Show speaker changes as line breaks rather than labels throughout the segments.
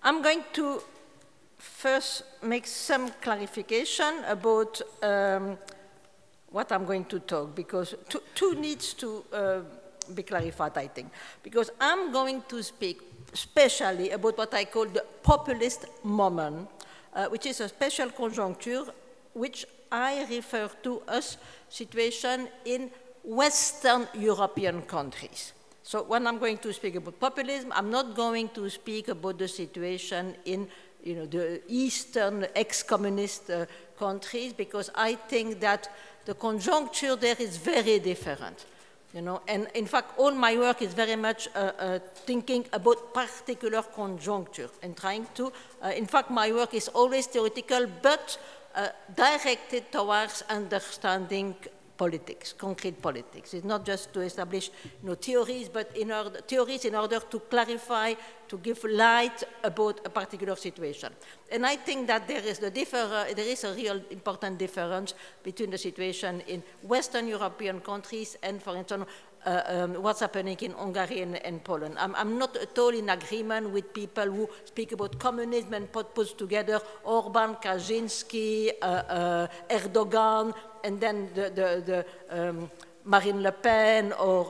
I'm going to first make some clarification about what I'm going to talk, because two needs to be clarified, I think. Because I'm going to speak especially about what I call the populist moment, which is a special conjuncture which I refer to as situation in Western European countries. So when I'm going to speak about populism, I'm not going to speak about the situation in the Eastern ex-communist countries, because I think that the conjuncture there is very different. And in fact, all my work is very much thinking about particular conjuncture and trying to, in fact, my work is always theoretical, but directed towards understanding politics, concrete politics. It's not just to establish theories, but theories in order to clarify, to give light about a particular situation. And I think that there is a real important difference between the situation in Western European countries and, for instance, what's happening in Hungary and Poland. I'm not at all in agreement with people who speak about communism and put together Orban, Kaczynski, Erdogan, and then Marine Le Pen or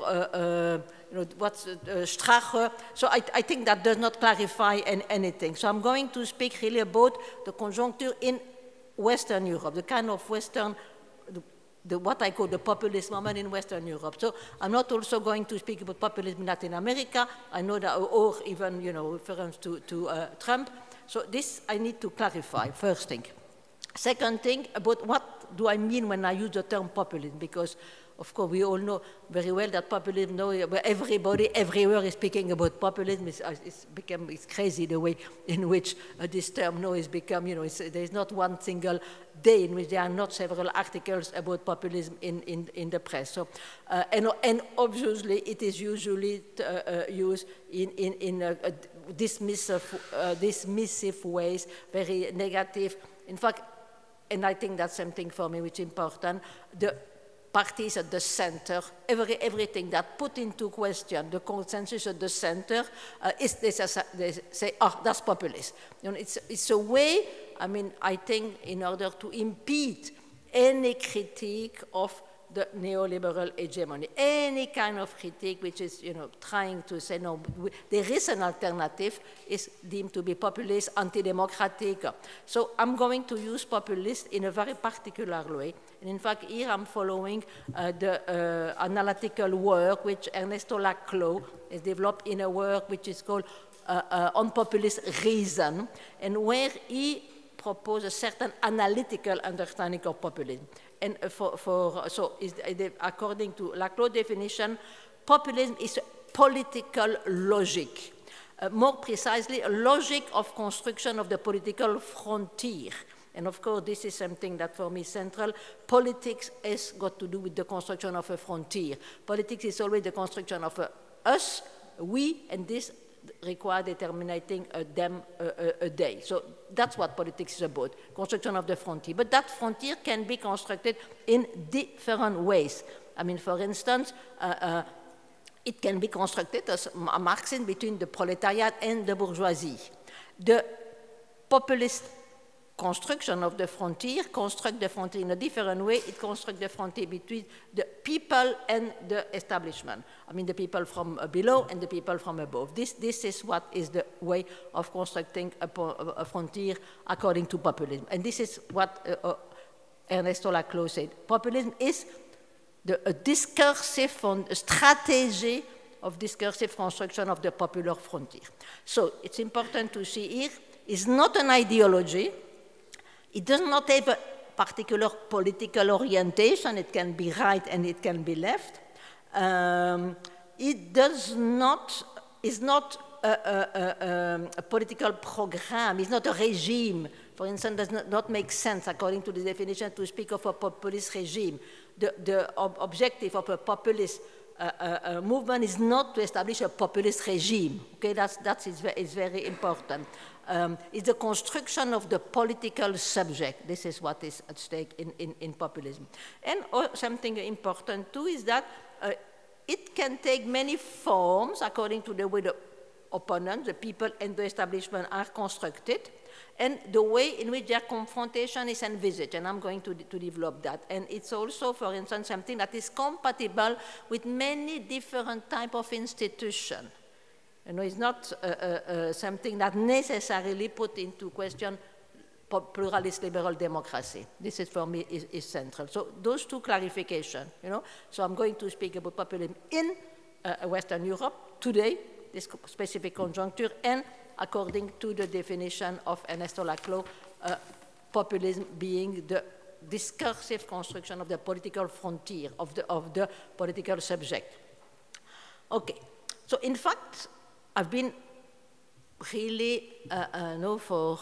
Strache. So I think that does not clarify anything. So I'm going to speak really about the conjuncture in Western Europe, the kind of Western, what I call the populist moment in Western Europe. So I'm not also going to speak about populism in Latin America. I know that, or even reference to Trump. So this I need to clarify, first thing. Second thing, about what do I mean when I use the term populism, because of course we all know very well that populism, everybody everywhere is speaking about populism. It's crazy the way in which this term is become, there's not one single day in which there are not several articles about populism in the press. So, and obviously it is usually used in dismissive ways, very negative. In fact, and I think that's something for me which is important, the parties at the center, everything that put into question the consensus at the center, they say, oh, that's populist. It's a way, I think, in order to impede any critique of the neoliberal hegemony, any kind of critique which is, trying to say, no, there is an alternative, is deemed to be populist, anti-democratic. So I'm going to use populist in a very particular way. And in fact, here I'm following the analytical work which Ernesto Laclau has developed in a work which is called On Populist Reason, and where he proposed a certain analytical understanding of populism. And according to Laclau definition, populism is political logic. More precisely, a logic of construction of the political frontier. And of course, this is something that for me is central. Politics has got to do with the construction of a frontier. Politics is always the construction of us, we, and this require determining them a day. So that's what politics is about, construction of the frontier. But that frontier can be constructed in different ways. For instance, it can be constructed as a Marxism between the proletariat and the bourgeoisie. The populist construction of the frontier construct the frontier in a different way. It constructs the frontier between the people and the establishment. The people from below and the people from above. This is what is the way of constructing a frontier according to populism. And this is what Ernesto Laclau said. Populism is a discursive strategy of discursive construction of the popular frontier. So it's important to see here, it's not an ideology. It does not have a particular political orientation. It can be right and it can be left. It is not a political program. It's not a regime. For instance, it does not make sense, according to the definition, to speak of a populist regime. The objective of a populist movement is not to establish a populist regime. Okay, that is very important. It's the construction of the political subject. This is what is at stake in populism. And something important too is that it can take many forms according to the way the opponents, the people and the establishment are constructed, and the way in which their confrontation is envisaged, and I'm going to develop that. And it's also, for instance, something that is compatible with many different types of institutions. You know, it's not something that necessarily put into question pluralist liberal democracy. This is, for me, is central. So those two clarifications, you know. So I'm going to speak about populism in Western Europe today, this specific conjuncture, and according to the definition of Ernesto Laclau, populism being the discursive construction of the political frontier, of the political subject. Okay, so in fact, I've been really, for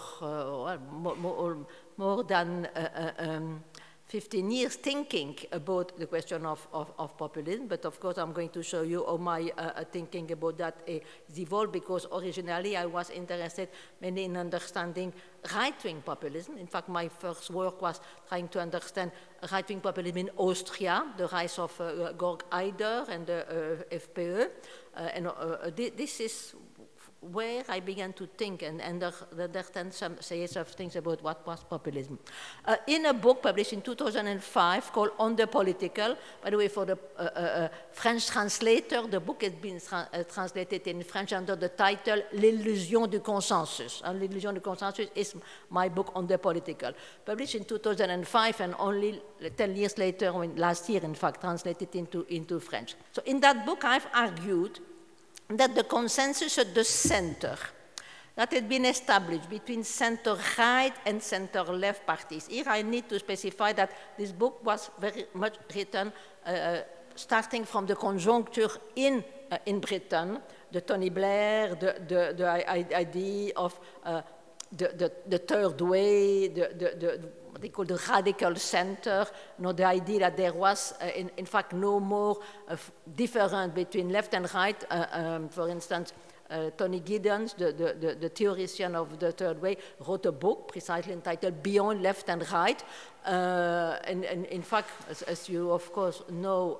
more than 15 years thinking about the question of populism, but of course I'm going to show you how my thinking about that is evolved, because originally I was interested mainly in understanding right-wing populism. In fact, my first work was trying to understand right-wing populism in Austria, the rise of Georg Haider and the FPÖ, this is where I began to think and understand some things about what was populism. In a book published in 2005 called On the Political, by the way, for the French translator, the book has been translated in French under the title L'illusion du consensus. L'illusion du consensus is my book On the Political, published in 2005 and only 10 years later, last year, in fact, translated into French. So in that book, I've argued that the consensus at the center that had been established between center-right and center-left parties. Here I need to specify that this book was very much written starting from the conjuncture in Britain, the Tony Blair, the idea of the third way, what they call the radical center, you know, the idea that there was, in fact, no more difference between left and right. For instance, Tony Giddens, the theoretician of the third way, wrote a book precisely entitled Beyond Left and Right. And in fact, as you, of course, know,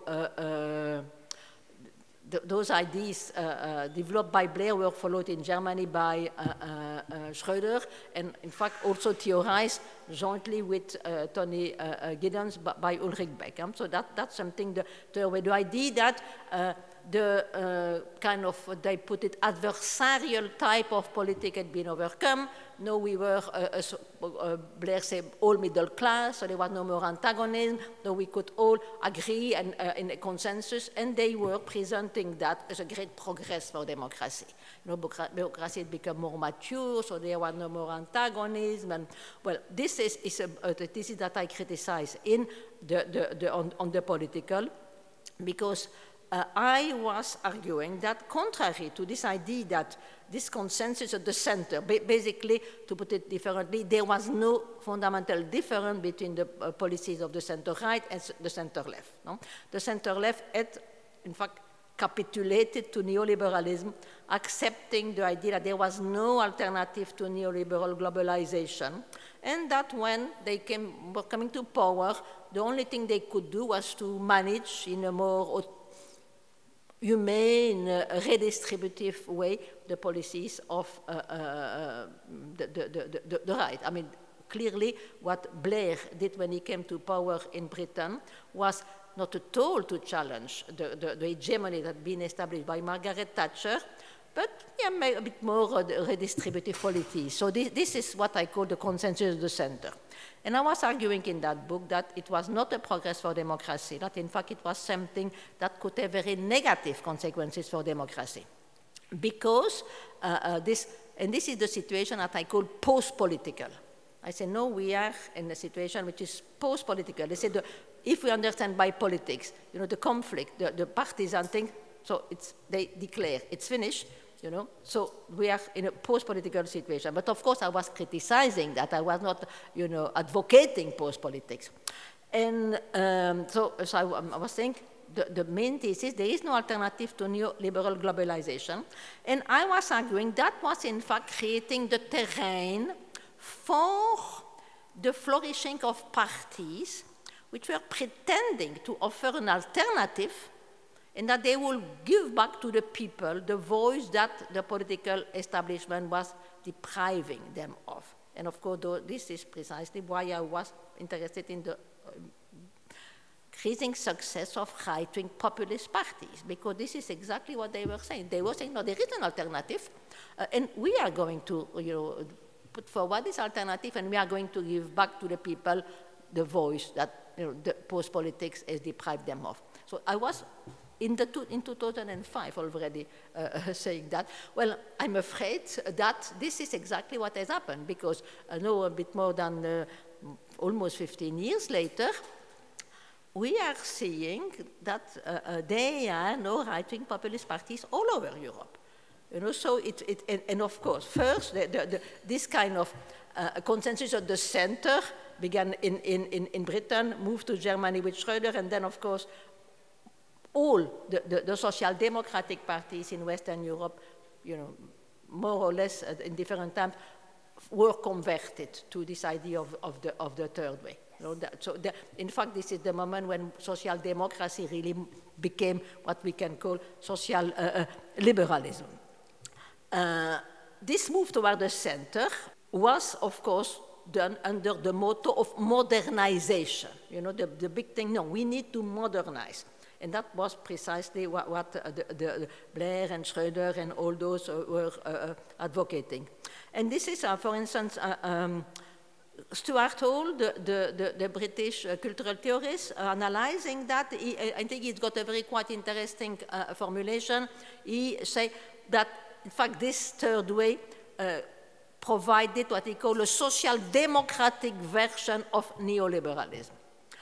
those ideas developed by Blair were followed in Germany by Schröder, and in fact also theorized jointly with Tony Giddens by Ulrich Beck. So that's something, the idea that the kind of, they put it, adversarial type of politics had been overcome. No, we were, Blair said, all middle class, so there was no more antagonism, though we could all agree and in a consensus, and they were presenting that as a great progress for democracy. You know, democracy had become more mature, so there was no more antagonism, and well, this is a thesis that I criticize in on the political, because I was arguing that contrary to this idea that this consensus at the center, basically, to put it differently, there was no fundamental difference between the policies of the center-right and the center-left. No? The center-left had, in fact, capitulated to neoliberalism, accepting the idea that there was no alternative to neoliberal globalization, and that when they were coming to power, the only thing they could do was to manage in a more humane, redistributive way the policies of the right. I mean, clearly what Blair did when he came to power in Britain was not at all to challenge the hegemony that had been established by Margaret Thatcher, but yeah, a bit more redistributive policies. So this is what I call the consensus of the center. And I was arguing in that book that it was not a progress for democracy, that in fact it was something that could have very negative consequences for democracy. Because this is the situation that I call post-political. I say, no, we are in a situation which is post-political. They say, if we understand by politics, you know, the conflict, the partisan thing, so they declare it's finished, you know, so we are in a post-political situation. But of course, I was criticizing that. I was not, you know, advocating post-politics. And so I was saying the main thesis, there is no alternative to neoliberal globalization. And I was arguing that was in fact creating the terrain for the flourishing of parties which were pretending to offer an alternative and that they will give back to the people the voice that the political establishment was depriving them of. And of course, this is precisely why I was interested in the increasing success of right-wing populist parties, because this is exactly what they were saying. They were saying, no, there is an alternative, and we are going to put forward this alternative, and we are going to give back to the people the voice that the post-politics has deprived them of. So I was in 2005 already saying that. Well, I'm afraid that this is exactly what has happened, because now a bit more than almost 15 years later, we are seeing that there are no right-wing populist parties all over Europe. So and of course, first, this kind of consensus of the center began in Britain, moved to Germany with Schröder, and then, of course, all the social democratic parties in Western Europe, more or less in different times, were converted to this idea of the third way. In fact, this is the moment when social democracy really became what we can call social liberalism. This move toward the center was, of course, done under the motto of modernization. The big thing, no, we need to modernize. And that was precisely what the Blair and Schröder and all those were advocating. And this is, for instance, Stuart Hall, the British cultural theorist, analyzing that. I think he's got a very quite interesting formulation. He say that, in fact, this third way provided what he called a social democratic version of neoliberalism.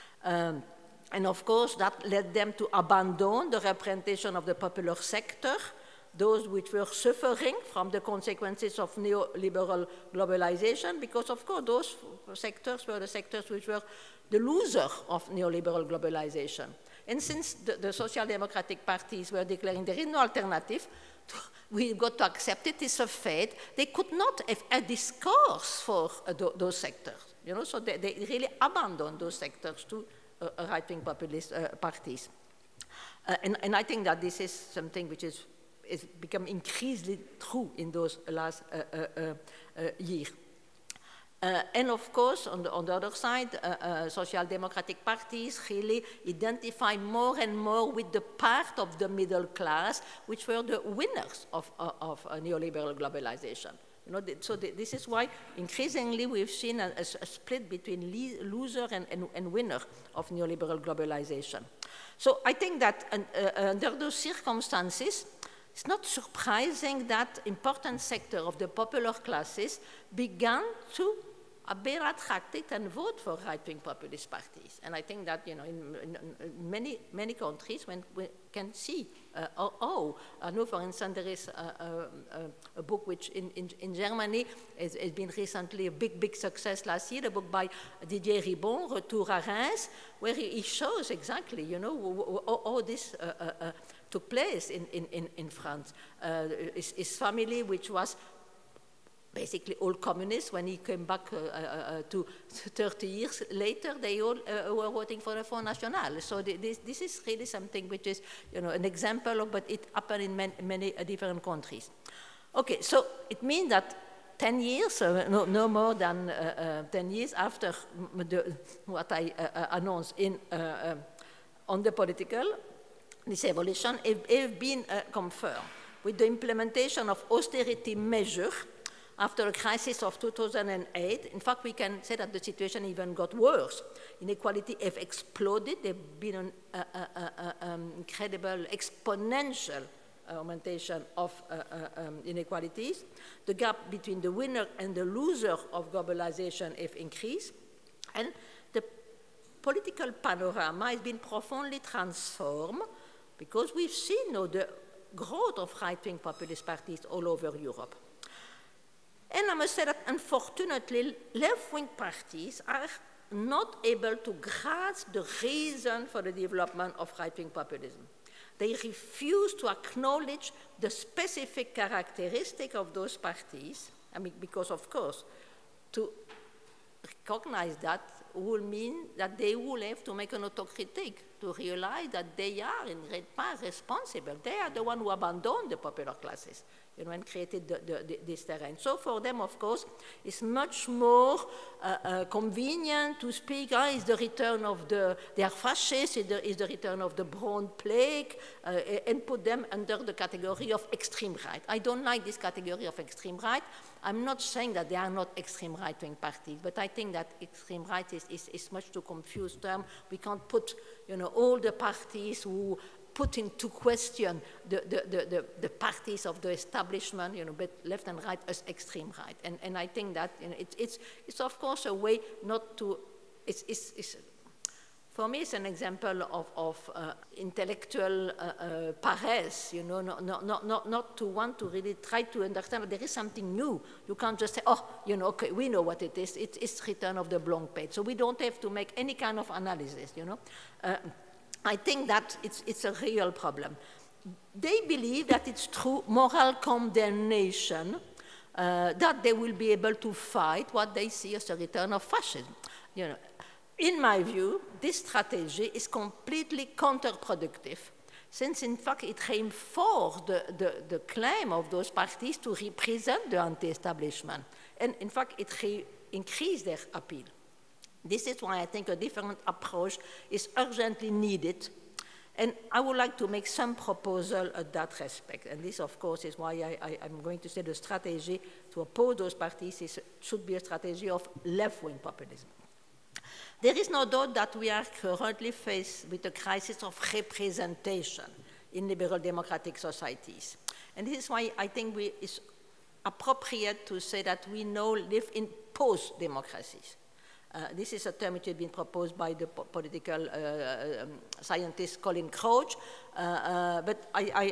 And of course, that led them to abandon the representation of the popular sector, those which were suffering from the consequences of neoliberal globalization, because of course those sectors were the sectors which were the loser of neoliberal globalization. And since the social democratic parties were declaring there is no alternative, we've got to accept it, it's a fate, they could not have a discourse for those sectors. So they really abandoned those sectors to right-wing populist parties. And I think that this is something which is become increasingly true in those last years. And of course, on the other side, social democratic parties really identify more and more with the part of the middle class, which were the winners of neoliberal globalization. So this is why increasingly we've seen a split between loser and winner of neoliberal globalization. So I think that under those circumstances, it's not surprising that important sectors of the popular classes began to be attracted and vote for right-wing populist parties. And I think that in many countries, when we can see I know, for instance, there is a book which in Germany has been recently a big success last year, a book by Didier Ribon, Retour à Reims, where he shows exactly, how this took place in France. His family, which was basically all communists, when he came back to 30 years later, they all were voting for the Front National. So this is really something which is, an example of, but it happened in many different countries. Okay, so it means that 10 years, no more than 10 years after what I announced on the political, this evolution have been confirmed with the implementation of austerity measures after the crisis of 2008. In fact, we can say that the situation even got worse. Inequality have exploded. There have been an incredible exponential augmentation of inequalities. The gap between the winner and the loser of globalization have increased. And the political panorama has been profoundly transformed because we've seen now the growth of right-wing populist parties all over Europe. And I must say that, unfortunately, left-wing parties are not able to grasp the reason for the development of right-wing populism. They refuse to acknowledge the specific characteristic of those parties, because, of course, to recognize that will mean that they will have to make an autocritique
to realize that they are in great part responsible. They are the ones who abandoned the popular classes, you know, and created this terrain. So for them, of course, it's much more convenient to speak, it's the return of they are fascists, it's the return of the Brown Plague, and put them under the category of extreme right. I don't like this category of extreme right. I'm not saying that they are not extreme right-wing parties, but I think that extreme right is much too confused term. We can't put, you know, all the parties who put into question the parties of the establishment, you know, but left and right as extreme right. And I think that, you know, it's of course a way not to, for me, it's an example of intellectual paresse, you know, not to want to really try to understand that there is something new. You can't just say, oh, you know, okay, we know what it is. It's return of the blank page. So we don't have to make any kind of analysis, you know. I think that it's a real problem. They believe that it's through moral condemnation that they will be able to fight what they see as a return of fascism, you know. In my view, this strategy is completely counterproductive, since in fact it reinforces the claim of those parties to represent the anti-establishment. And in fact, it increases their appeal. This is why I think a different approach is urgently needed. And I would like to make some proposal at that respect. And this, of course, is why I'm going to say the strategy to oppose those parties should be a strategy of left-wing populism. There is no doubt that we are currently faced with a crisis of representation in liberal democratic societies. And this is why I think it's appropriate to say that we now live in post-democracies. This is a term which has been proposed by the political scientist Colin Crouch, but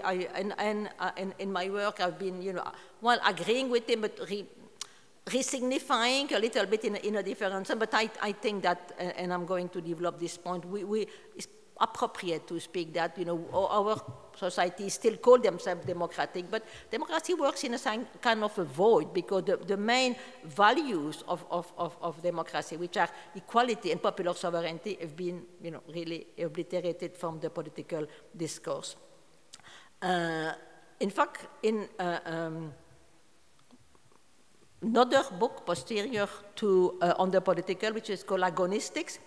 in my work I've been, you know, while agreeing with him, but re-signifying a little bit in a different sense, but I think that, and I'm going to develop this point, it's appropriate to speak that, you know, our society still call themselves democratic, but democracy works in a kind of a void, because the main values of democracy, which are equality and popular sovereignty, have been, you know, really obliterated from the political discourse. In fact, in another book posterior to On the Political, which is called Agonistics,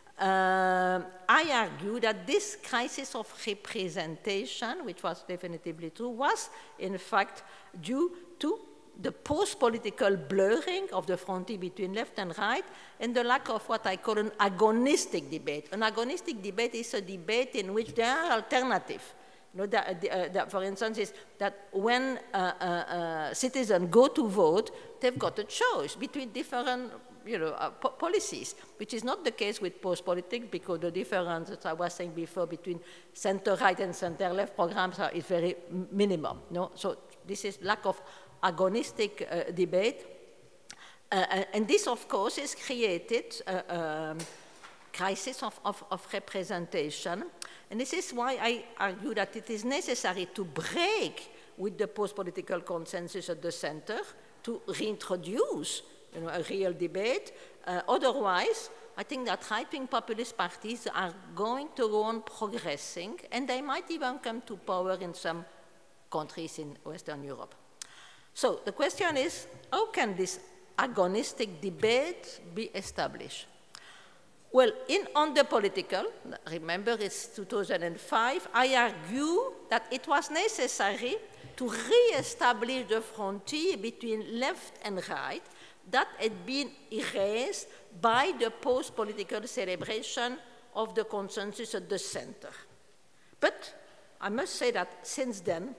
I argue that this crisis of representation, which was definitively true, was in fact due to the post-political blurring of the frontier between left and right, and the lack of what I call an agonistic debate. An agonistic debate is a debate in which there are alternatives. You know, that, for instance, is that when citizens go to vote, they've got a choice between different, you know, policies, which is not the case with post-politics, because the difference, as I was saying before, between center-right and center-left programs is very minimum. No? So this is lack of agonistic debate. And this, of course, has created a crisis of representation. And this is why I argue that it is necessary to break with the post-political consensus at the center to reintroduce, you know, a real debate. Otherwise, I think that right-wing populist parties are going to go on progressing, and they might even come to power in some countries in Western Europe. So the question is, how can this agonistic debate be established? Well, On the Political, remember it's 2005, I argue that it was necessary to re-establish the frontier between left and right that had been erased by the post-political celebration of the consensus at the center. But I must say that since then,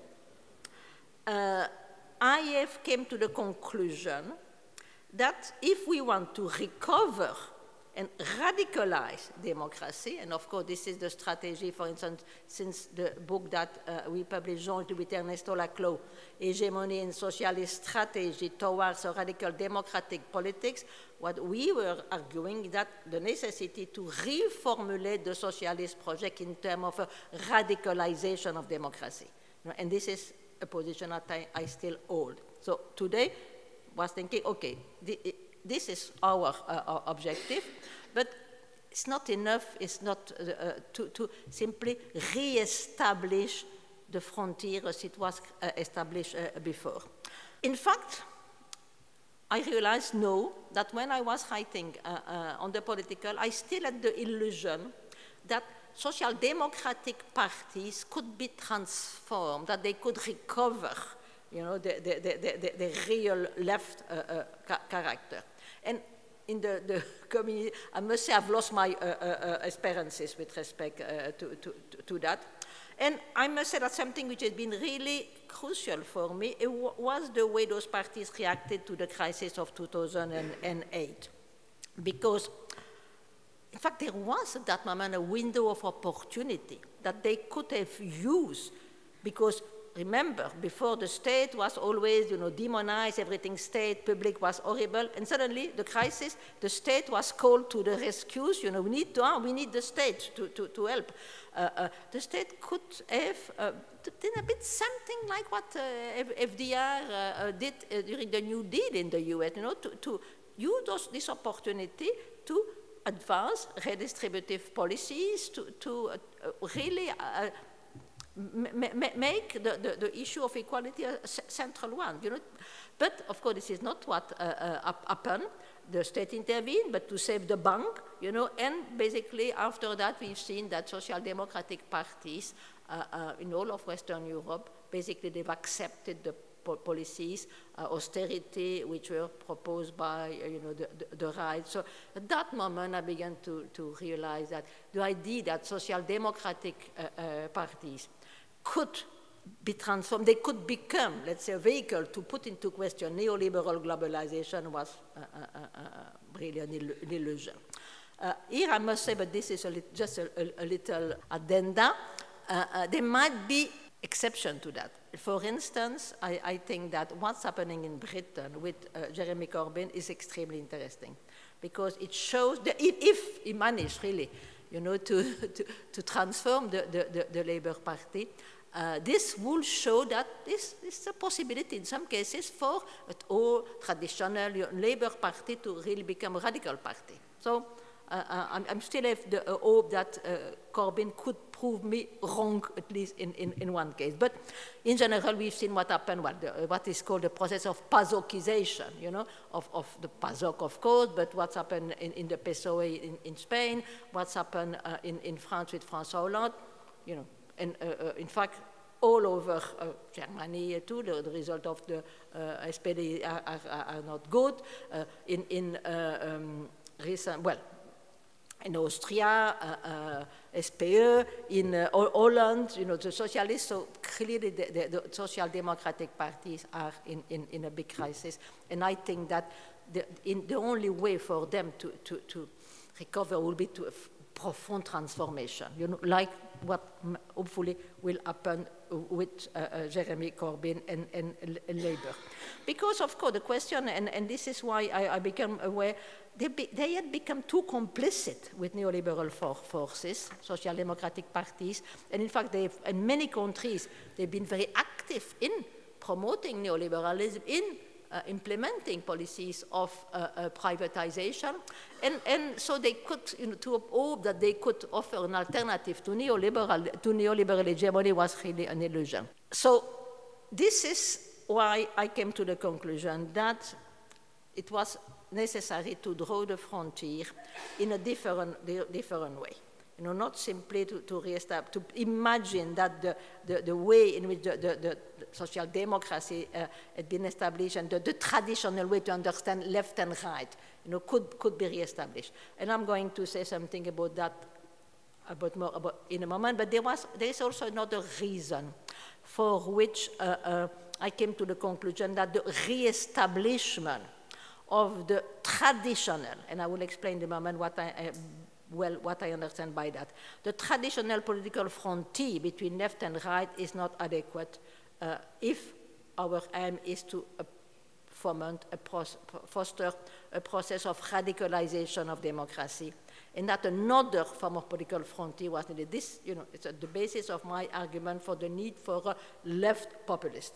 I have come to the conclusion that if we want to recover and radicalize democracy, and of course this is the strategy, for instance, since the book that we published jointly with Ernesto Laclau, Hegemony and Socialist Strategy Towards a Radical Democratic Politics, what we were arguing is that the necessity to reformulate the socialist project in terms of a radicalization of democracy. And this is a position that I still hold. So today, I was thinking, okay, this is our objective, but it's not enough, it's not to simply re-establish the frontier as it was established before. In fact, I realized now that when I was writing on the political, I still had the illusion that social democratic parties could be transformed, that they could recover, you know, the real left character. And in the community, I must say I've lost my experiences with respect to that. And I must say that something which has been really crucial for me was the way those parties reacted to the crisis of 2008. Because, in fact, there was at that moment a window of opportunity that they could have used. Because, remember, before the state was always, you know, demonized, everything state, public was horrible, and suddenly the crisis, the state was called to the rescues, you know, we need the state to help. The state could have done a bit something like what FDR did during the New Deal in the US, you know, to use this opportunity to advance redistributive policies, to really make the issue of equality a central one, you know. But of course, this is not what happened. The state intervened, but to save the bank, you know. And basically, after that, we've seen that social democratic parties in all of Western Europe, basically, they've accepted the policies, austerity, which were proposed by, you know, the right. So at that moment, I began to realize that the idea that social democratic parties could be transformed, they could become, let's say, a vehicle to put into question neoliberal globalization was really an illusion. Here I must say, but this is just a little addenda, there might be exception to that. For instance, I think that what's happening in Britain with Jeremy Corbyn is extremely interesting, because it shows that if he managed really, you know, to transform the Labour Party, this will show that this is a possibility in some cases for an old traditional Labour Party to really become a radical party. So I'm still have the hope that Corbyn could prove me wrong, at least in one case. But in general, we've seen what happened, what is called the process of PASOKization, you know, of the PASOK, of course, but what's happened in the PSOE in Spain, what's happened in France with François Hollande, you know, and in fact, all over Germany too, the result of the SPD are not good. In recent, well, in Austria, SPÖ, in Holland, you know, the socialists, so clearly the social democratic parties are in a big crisis. And I think that the only way for them to recover will be to a profound transformation, you know, like what hopefully will happen with Jeremy Corbyn and Labour. Because, of course, the question, and this is why I became aware, they had become too complicit with neoliberal forces, social democratic parties, and in fact, in many countries, they've been very active in promoting neoliberalism, in implementing policies of privatization, and so they could, you know, to hope that they could offer an alternative to neoliberal hegemony was really an illusion. So this is why I came to the conclusion that it was necessary to draw the frontier in a different way. You know, not simply to reestablish, to imagine that the way in which the social democracy had been established and the traditional way to understand left and right, you know, could be reestablished. And I'm going to say something about that more in a moment, but there is also another reason for which I came to the conclusion that the reestablishment of the traditional, and I will explain in a moment what I understand by that. The traditional political frontier between left and right is not adequate if our aim is to foster a process of radicalization of democracy, and that another form of political frontier was needed. This, you know, it's the basis of my argument for the need for a left populist.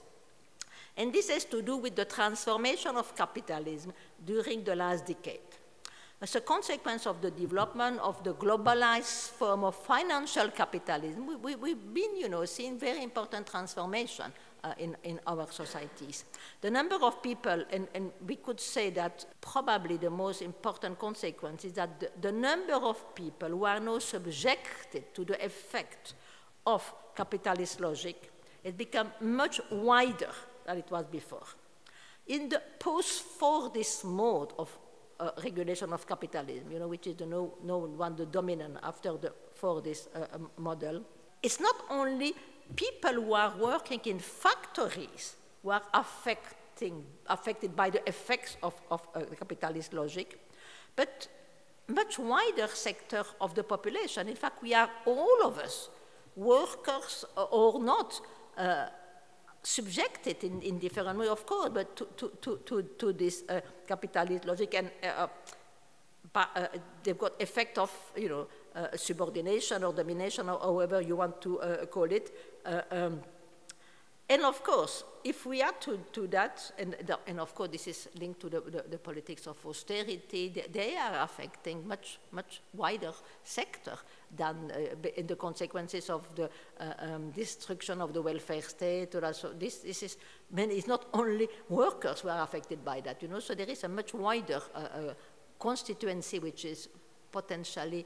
And this has to do with the transformation of capitalism during the last decade. As a consequence of the development of the globalized form of financial capitalism, we've been, seeing very important transformation in our societies. The number of people, and we could say that probably the most important consequence is that the number of people who are now subjected to the effect of capitalist logic has become much wider than it was before. In the post-Fordist mode of regulation of capitalism, which is the known one, the dominant after the Fordist model, it's not only people who are working in factories who are affected by the effects of the capitalist logic, but much wider sector of the population. In fact, we are all of us, workers or not, subjected in different ways, of course, but to this capitalist logic, and they've got effect of, subordination or domination, or however you want to call it. And of course, if we add to that, and of course this is linked to the politics of austerity, they are affecting much wider sector than in the consequences of the destruction of the welfare state. So it's not only workers who are affected by that, so there is a much wider constituency which is potentially,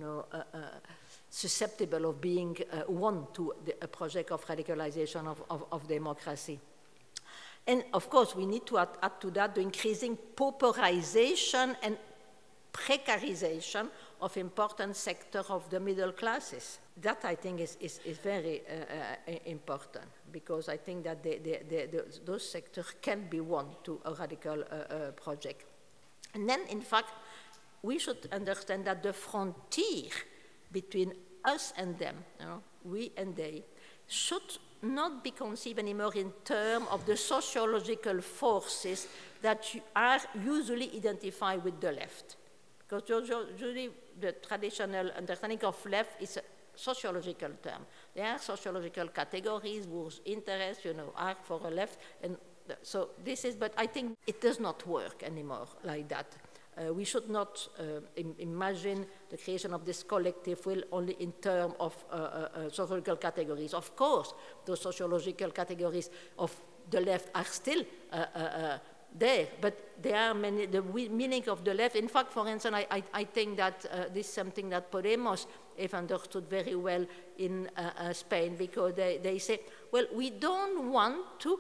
susceptible of being won to a project of radicalization of democracy. And of course, we need to add to that the increasing pauperization and precarization of important sector of the middle classes. That, I think, is very important, because I think that those sectors can be won to a radical project. And then, in fact, we should understand that the frontier between us and them, we and they, should not be conceived anymore in terms of the sociological forces that are usually identified with the left. Because usually the traditional understanding of left is a sociological term. There are sociological categories whose interests, are for a left, and so this is, but I think it does not work anymore like that. We should not imagine the creation of this collective will only in terms of sociological categories. Of course, those sociological categories of the left are still there, but there are many, the meaning of the left. In fact, for instance, I think that this is something that Podemos have understood very well in Spain, because they say, well, we don't want to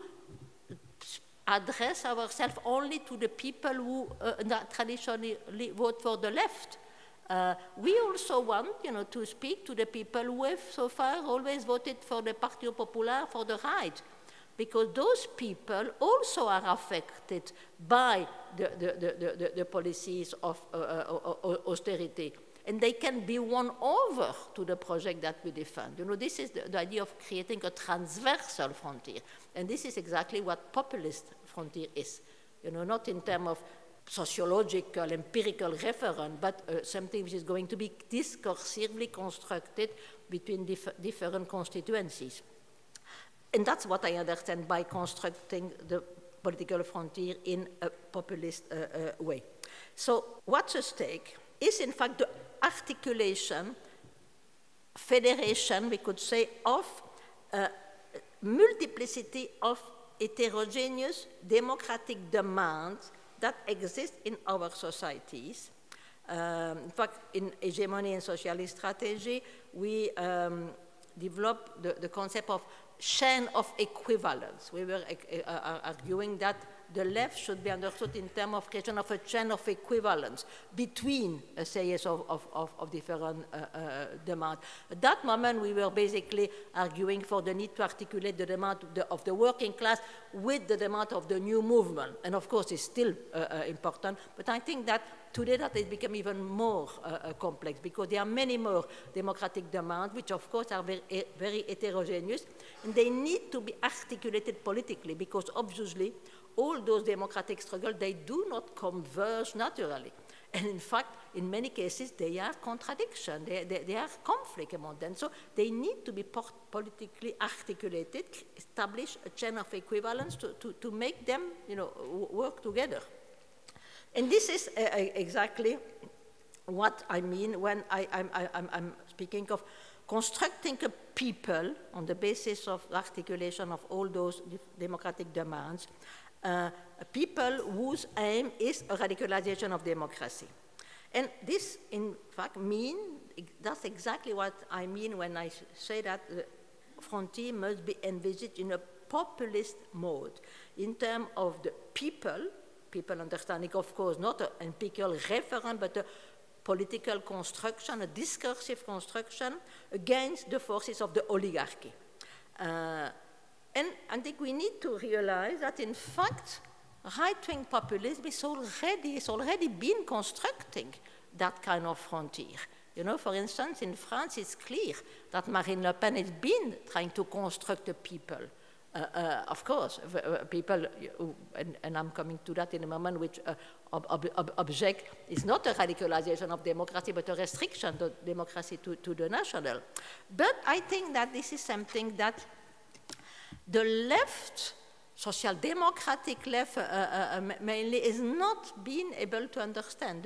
address ourselves only to the people who traditionally vote for the left. We also want, to speak to the people who have so far always voted for the Partido Popular, for the right, because those people also are affected by the policies of austerity, and they can be won over to the project that we defend. This is the idea of creating a transversal frontier, and this is exactly what populist frontier is. Not in terms of sociological, empirical reference, but something which is going to be discursively constructed between different constituencies. And that's what I understand by constructing the political frontier in a populist way. So what's at stake is, in fact, the articulation, federation, we could say, of multiplicity of heterogeneous democratic demands that exist in our societies. In fact, in Hegemony and Socialist Strategy, we developed the concept of chain of equivalence. We were arguing that the left should be understood in terms of creation of a chain of equivalence between a series of different demands. At that moment, we were basically arguing for the need to articulate the demand of the working class with the demand of the new movement. And of course, it's still important, but I think that today that has become even more complex, because there are many more democratic demands, which of course are very heterogeneous, and they need to be articulated politically, because obviously all those democratic struggles, they do not converge naturally. And in fact, in many cases, they are contradiction, they are conflict among them. So they need to be politically articulated, establish a chain of equivalence to make them, work together. And this is exactly what I mean when I'm speaking of constructing a people on the basis of articulation of all those democratic demands, a people whose aim is a radicalization of democracy. And this, in fact, that's exactly what I mean when I say that the frontier must be envisaged in a populist mode, in terms of the people understanding, of course, not an empirical referent, but a political construction, a discursive construction against the forces of the oligarchy. And I think we need to realize that, in fact, right-wing populism is already been constructing that kind of frontier. You know, for instance, in France, it's clear that Marine Le Pen has been trying to construct a people. Of course, people, and I'm coming to that in a moment, which object is not a radicalization of democracy, but a restriction of democracy to the national. But I think that this is something that the left, social democratic left mainly, is not being able to understand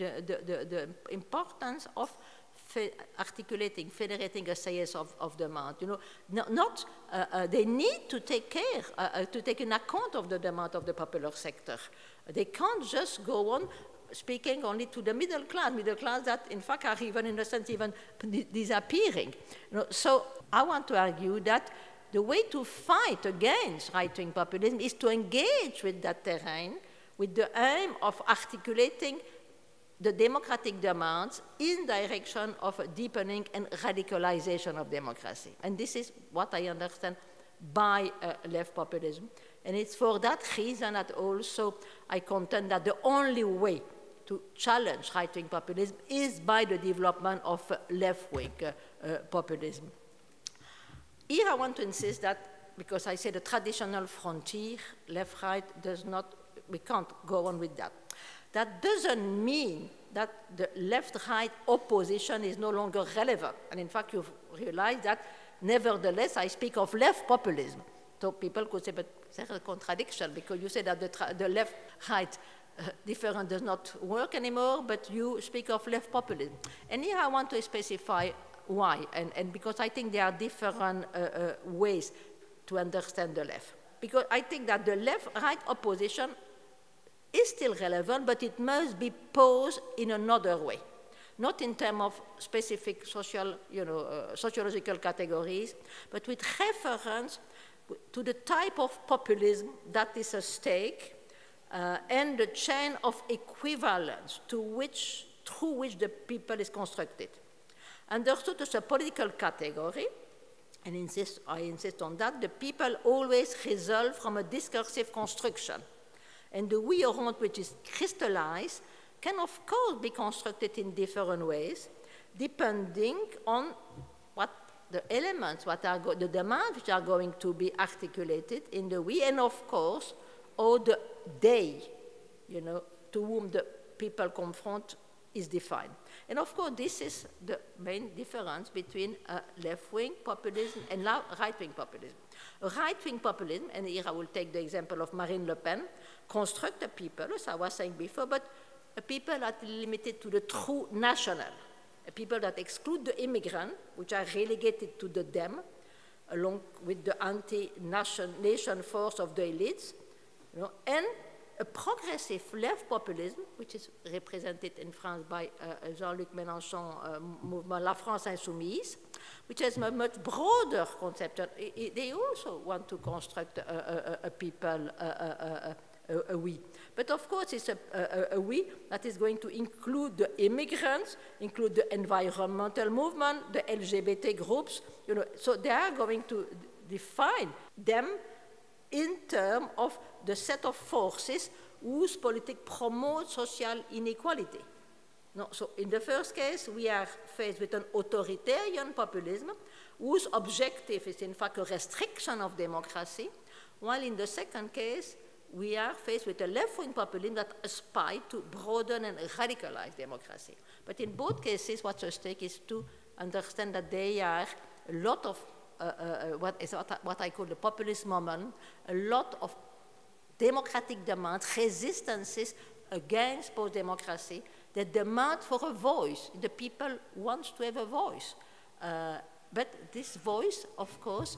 the importance of articulating, federating a series of demand. You know, they need to take care, to take an account of the demand of the popular sector. They can't just go on speaking only to the middle class that, in fact, are even, in a sense, even disappearing. You know, so I want to argue that the way to fight against right-wing populism is to engage with that terrain with the aim of articulating the democratic demands in direction of a deepening and radicalization of democracy. And this is what I understand by left populism. And it's for that reason that also I contend that the only way to challenge right-wing populism is by the development of left-wing populism. Here I want to insist that, because I say the traditional frontier, left-right, we can't go on with that. That doesn't mean that the left-right opposition is no longer relevant. And in fact, you've realized that, nevertheless, I speak of left populism. So people could say, but there's a contradiction, because you say that the left-right difference does not work anymore, but you speak of left populism. And here I want to specify why, and because I think there are different ways to understand the left. Because I think that the left-right opposition is still relevant, but it must be posed in another way, not in terms of specific sociological categories, but with reference to the type of populism that is at stake and the chain of equivalence through which the people is constructed. Understood as a political category, and I insist on that, the people always result from a discursive construction. And the we around which is crystallized can, of course, be constructed in different ways, depending on what the elements, the demands which are going to be articulated in the we, and of course, or the they, to whom the people confront is defined. And of course, this is the main difference between left-wing populism and right-wing populism. Right-wing populism, and here I will take the example of Marine Le Pen, construct a people, as I was saying before, but a people that are limited to the true national, a people that exclude the immigrant, which are relegated to the them, along with the anti-nation force of the elites, and a progressive left populism, which is represented in France by Jean-Luc Mélenchon movement La France Insoumise, which has a much broader conception. They also want to construct a people, a we. But of course, it's a we that is going to include the immigrants, include the environmental movement, the LGBT groups. So they are going to define them in terms of the set of forces whose politics promote social inequality. No, so in the first case, we are faced with an authoritarian populism whose objective is in fact a restriction of democracy, while in the second case, we are faced with a left-wing populism that aspires to broaden and radicalize democracy. But in both cases, what's at stake is to understand that there are a lot of what I call the populist moment, a lot of democratic demands, resistances against post-democracy, that demand for a voice. The people want to have a voice. But this voice, of course,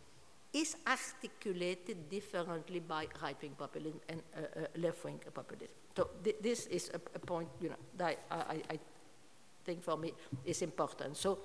is articulated differently by right-wing populism and left-wing populism. So this is a point, you know, that I think for me is important. So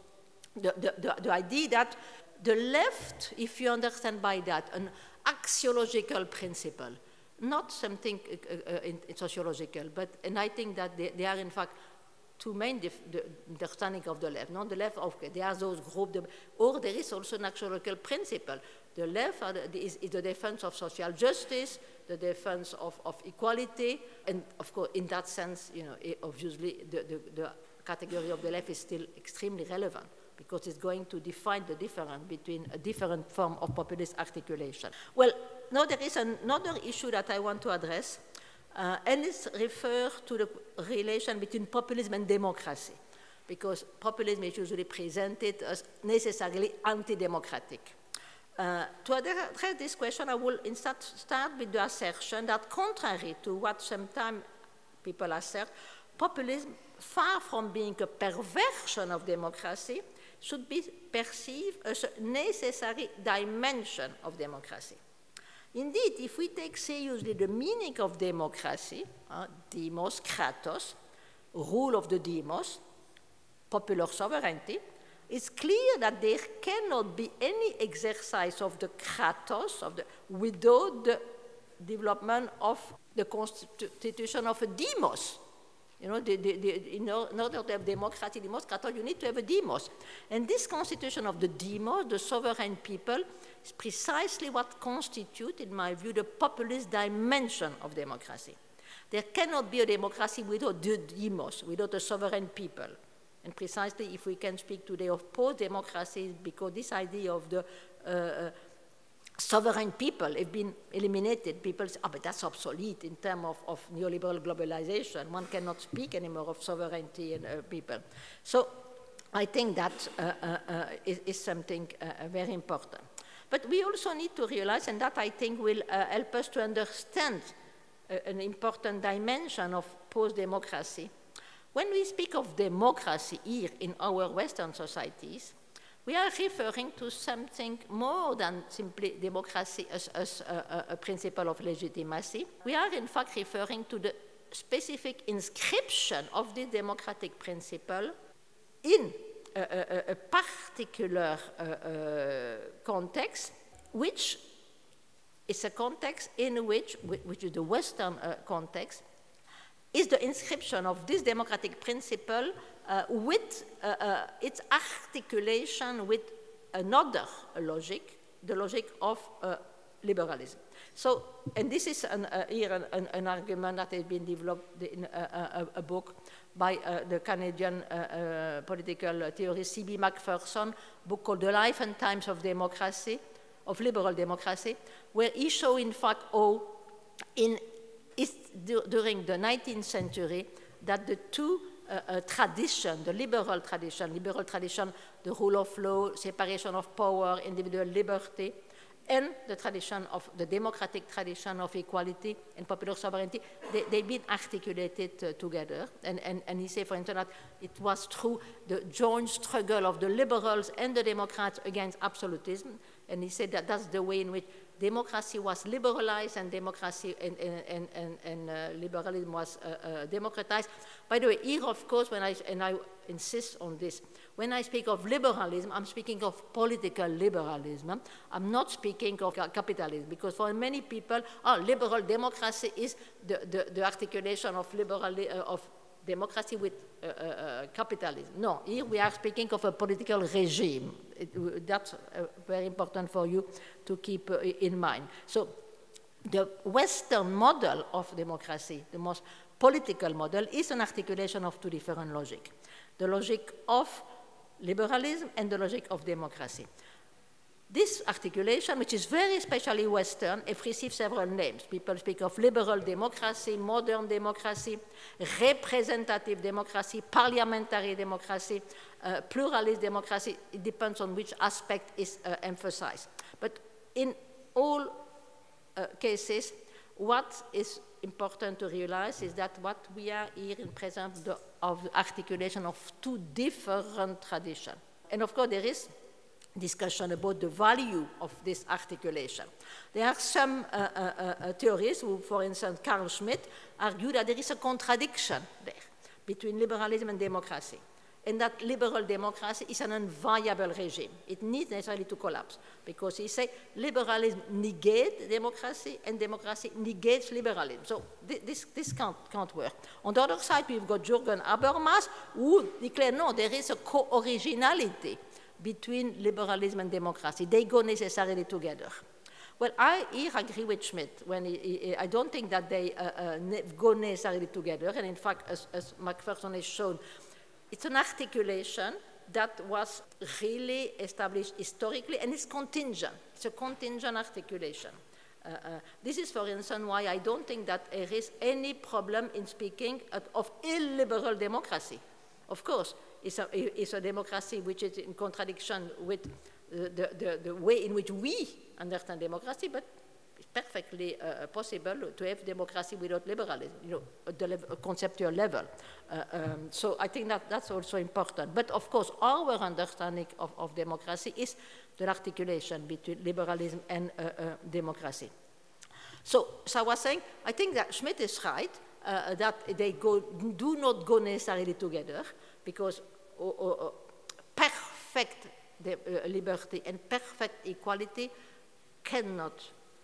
the idea that the left, if you understand by that, an axiological principle, not something sociological, but, and I think that they are in fact two main understanding of the left. Not the left, okay, there are those groups, or there is also an axiological principle. The left is the defense of social justice, the defense of equality, and of course, in that sense, you know, obviously the category of the left is still extremely relevant because it's going to define the difference between a different form of populist articulation. Well, now there is another issue that I want to address, and it's referred to the relation between populism and democracy, because populism is usually presented as necessarily anti-democratic. To address this question, I will instead start with the assertion that contrary to what sometimes people assert, populism, far from being a perversion of democracy, should be perceived as a necessary dimension of democracy. Indeed, if we take seriously the meaning of democracy, demos, kratos, rule of the demos, popular sovereignty, it's clear that there cannot be any exercise of the kratos without the development of the constitution of a demos. You know, in order to have democracy, demos, kratos, you need to have a demos. And this constitution of the demos, the sovereign people, is precisely what constitutes, in my view, the populist dimension of democracy. There cannot be a democracy without the demos, without a sovereign people. And precisely if we can speak today of post-democracy, because this idea of the sovereign people have been eliminated. People say, oh, but that's obsolete in terms of neoliberal globalization. One cannot speak anymore of sovereignty and people. So I think that is something very important. But we also need to realize, and that I think will help us to understand an important dimension of post-democracy. When we speak of democracy here in our Western societies, we are referring to something more than simply democracy as a principle of legitimacy. We are in fact referring to the specific inscription of this democratic principle in a particular context, which is a context in which is the Western context, is the inscription of this democratic principle with its articulation with another logic, the logic of liberalism. So, and this is here an argument that has been developed in a book by the Canadian political theorist C.B. Macpherson, book called The Life and Times of Democracy, of Liberal Democracy, where he shows, in fact, how during the 19th century that the two traditions, the liberal tradition, the rule of law, separation of power, individual liberty, and the tradition of the democratic tradition of equality and popular sovereignty, they've been articulated together. And he said, for instance, that it was through the joint struggle of the liberals and the Democrats against absolutism. And he said that that's the way in which democracy was liberalized and democracy and liberalism was democratized. By the way, here, of course, and I insist on this, when I speak of liberalism, I'm speaking of political liberalism. I'm not speaking of capitalism, because for many people, liberal democracy is the articulation of democracy with capitalism. No, here we are speaking of a political regime. That's very important for you to keep in mind. So the Western model of democracy, the most political model, is an articulation of two different logics. The logic of liberalism and the logic of democracy. This articulation, which is very especially Western, has received several names. People speak of liberal democracy, modern democracy, representative democracy, parliamentary democracy, pluralist democracy. It depends on which aspect is emphasized. But in all cases, what is important to realize is that what we are here in presence of the articulation of two different traditions. And of course, there is discussion about the value of this articulation. There are some theorists who, for instance, Carl Schmitt, argue that there is a contradiction there between liberalism and democracy, and that liberal democracy is an unviable regime. It needs necessarily to collapse, because he says liberalism negates democracy, and democracy negates liberalism. So this can't work. On the other side, we've got Jürgen Habermas, who declare, no, there is a co-originality between liberalism and democracy. They go necessarily together. Well, I here agree with Schmitt. I don't think that they go necessarily together. And in fact, as Macpherson has shown, it's an articulation that was really established historically, and it's contingent. It's a contingent articulation. This is, for instance, why I don't think that there is any problem in speaking of illiberal democracy. Of course, it's a democracy which is in contradiction with the way in which we understand democracy, but it's perfectly possible to have democracy without liberalism, at the conceptual level. So I think that's also important. But of course, our understanding of democracy is the articulation between liberalism and democracy. So I was saying, I think that Schmitt is right, that they do not go necessarily together, because perfect liberty and perfect equality cannot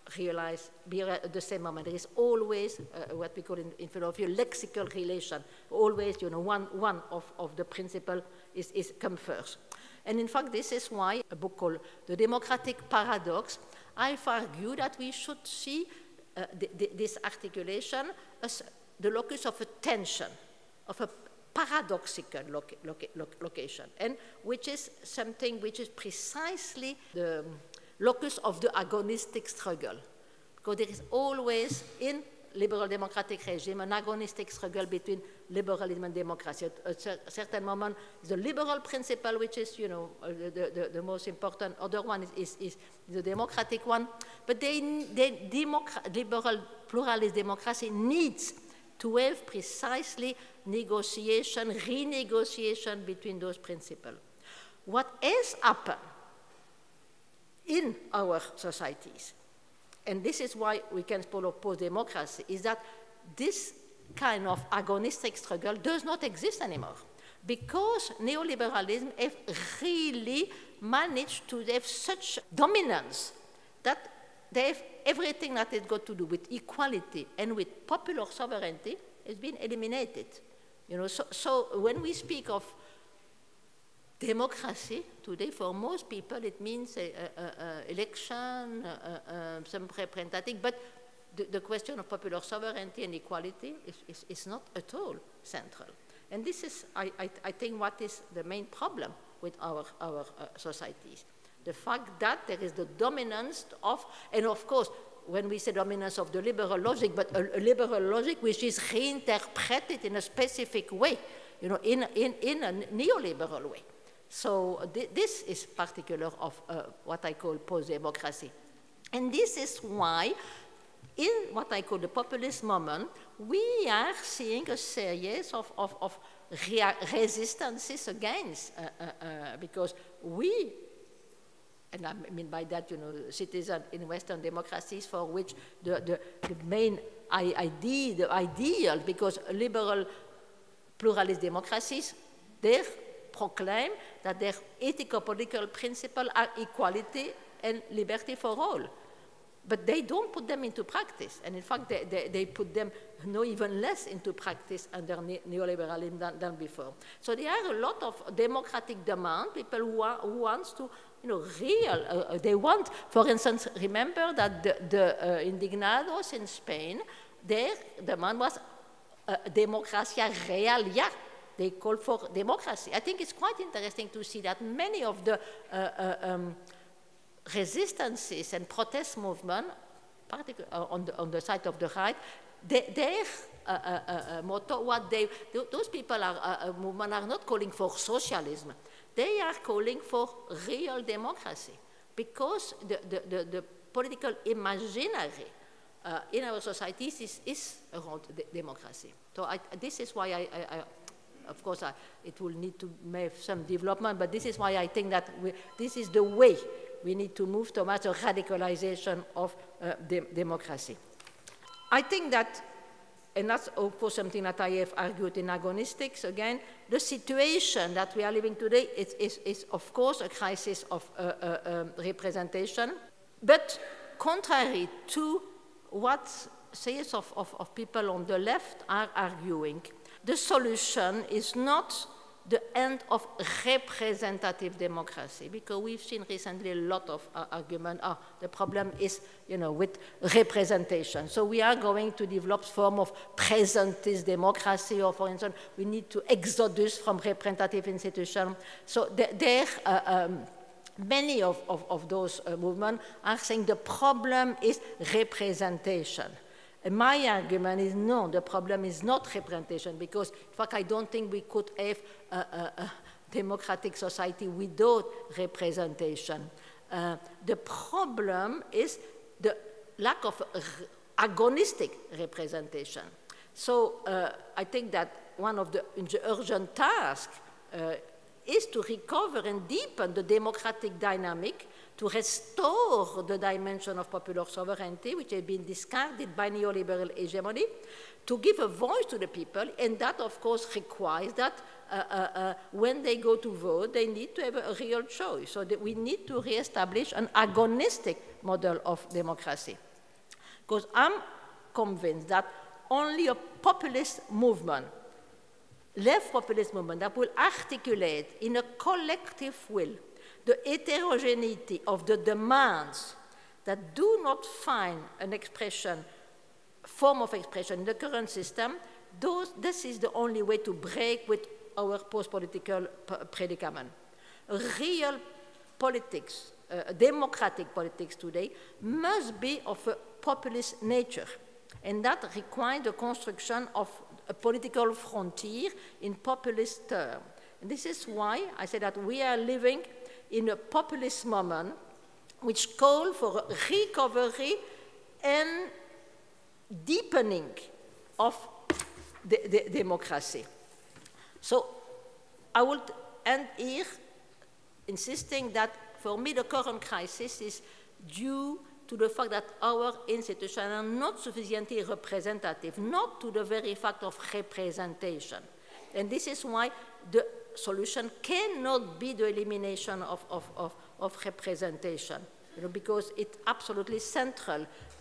be at the same moment. There is always what we call in philosophy a lexical relation. Always, one of the principle is come first. And in fact, this is why a book called The Democratic Paradox, I've argued that we should see this articulation as the locus of a tension, of a paradoxical location, and which is something which is precisely the locus of the agonistic struggle. Because there is always, in liberal democratic regime, an agonistic struggle between liberalism and democracy. At a certain moment, the liberal principle, which is, the most important. Other one is the democratic one. But liberal pluralist democracy needs to have precisely negotiation, renegotiation between those principles. What has happened in our societies, and this is why we can follow post-democracy, is that this kind of agonistic struggle does not exist anymore, because neoliberalism have really managed to have such dominance that they have everything that has got to do with equality and with popular sovereignty has been eliminated. So when we speak of democracy today, for most people, it means election, some representative, but the question of popular sovereignty and equality is not at all central. And this is, I think, what is the main problem with our societies. The fact that there is the dominance of, and of course, when we say dominance of the liberal logic, but a liberal logic which is reinterpreted in a specific way, in a neoliberal way. So this is particular of what I call post-democracy. And this is why, in what I call the populist moment, we are seeing a series of resistances against, because we, and I mean by that, citizens in Western democracies for which the main idea, the ideal, because liberal pluralist democracies, they proclaim that their ethico-political principles are equality and liberty for all. But they don't put them into practice. And in fact, they put them even less into practice under neoliberalism than before. So there are a lot of democratic demand, people who want to, they want, for instance, remember that the indignados in Spain, their demand was democracia real ya. They call for democracy. I think it's quite interesting to see that many of the resistances and protest movement, particularly on the side of the right, their motto, those people movement are not calling for socialism. They are calling for real democracy, because the political imaginary in our societies is around democracy. So this is why of course, it will need to make some development, but this is why I think that this is the way we need to move towards a radicalization of democracy. I think that, and that's of course something that I have argued in agonistics, again, the situation that we are living today is of course a crisis of representation, but contrary to what sales of people on the left are arguing, the solution is not the end of representative democracy, because we've seen recently a lot of argument, the problem is, with representation. So we are going to develop form of presentist democracy, or for instance, we need to exodus from representative institutions. So many of those movements are saying the problem is representation. And my argument is no, the problem is not representation, because in fact I don't think we could have a democratic society without representation. The problem is the lack of agonistic representation. So I think that one of the urgent tasks is to recover and deepen the democratic dynamic, to restore the dimension of popular sovereignty, which has been discarded by neoliberal hegemony, to give a voice to the people, and that, of course, requires that when they go to vote, they need to have a real choice. So that we need to reestablish an agonistic model of democracy. Because I'm convinced that only a populist movement, left populist movement, that will articulate in a collective will the heterogeneity of the demands that do not find an expression, form of expression in the current system, this is the only way to break with our post-political predicament. Real politics, democratic politics today, must be of a populist nature, and that requires the construction of a political frontier in populist terms. And this is why I say that we are living in a populist moment which calls for recovery and deepening of the democracy. So I will end here insisting that for me the current crisis is due to the fact that our institutions are not sufficiently representative, not to the very fact of representation. And this is why the solution cannot be the elimination of representation, because it's absolutely central.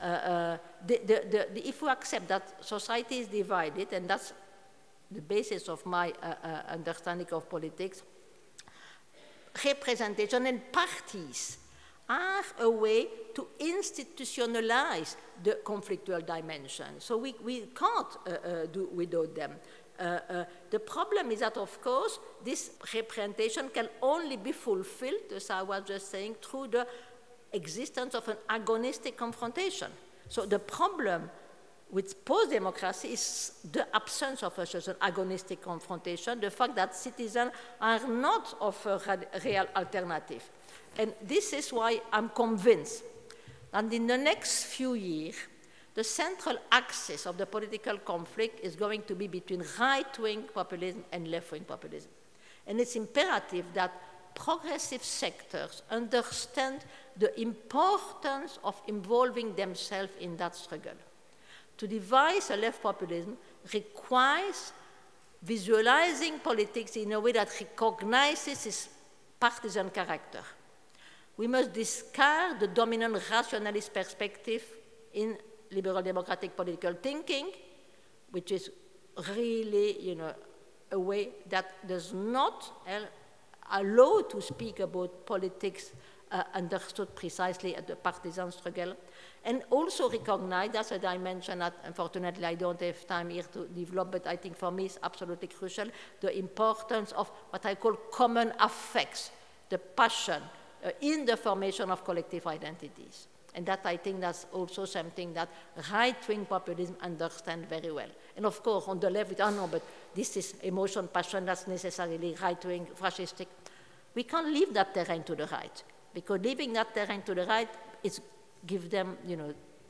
If we accept that society is divided, and that's the basis of my understanding of politics, representation and parties are a way to institutionalize the conflictual dimension. So we can't do without them. The problem is that, of course, this representation can only be fulfilled, as I was just saying, through the existence of an agonistic confrontation. So the problem with post-democracy is the absence of such an agonistic confrontation, the fact that citizens are not of a real alternative. And this is why I'm convinced that in the next few years, the central axis of the political conflict is going to be between right-wing populism and left-wing populism. And it's imperative that progressive sectors understand the importance of involving themselves in that struggle. To devise a left populism requires visualizing politics in a way that recognizes its partisan character. We must discard the dominant rationalist perspective in liberal democratic political thinking, which is really, a way that does not allow to speak about politics understood precisely at the partisan struggle, and also recognize, that's a dimension that unfortunately I don't have time here to develop, but I think for me it's absolutely crucial, the importance of what I call common affects, the passion in the formation of collective identities. And that, I think, that's also something that right-wing populism understands very well. And of course, on the left, no, but this is emotion, passion, that's necessarily right-wing, fascistic. We can't leave that terrain to the right, because leaving that terrain to the right is give them,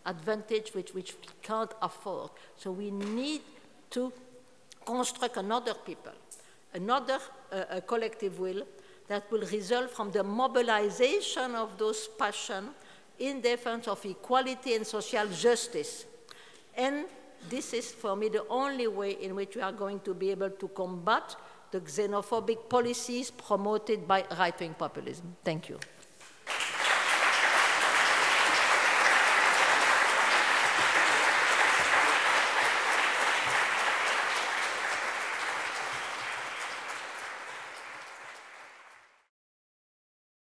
advantage which we can't afford. So we need to construct another people, another collective will that will result from the mobilization of those passions in defense of equality and social justice. And this is, for me, the only way in which we are going to be able to combat the xenophobic policies promoted by right-wing populism. Thank you.